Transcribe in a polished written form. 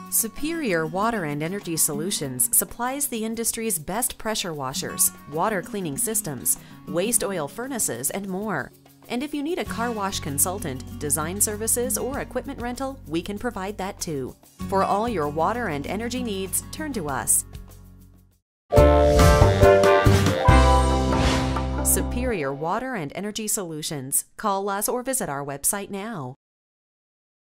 Superior Water and Energy Solutions supplies the industry's best pressure washers, water cleaning systems, waste oil furnaces, and more. And if you need a car wash consultant, design services, or equipment rental, we can provide that too. For all your water and energy needs, turn to us. Superior Water and Energy Solutions. Call us or visit our website now.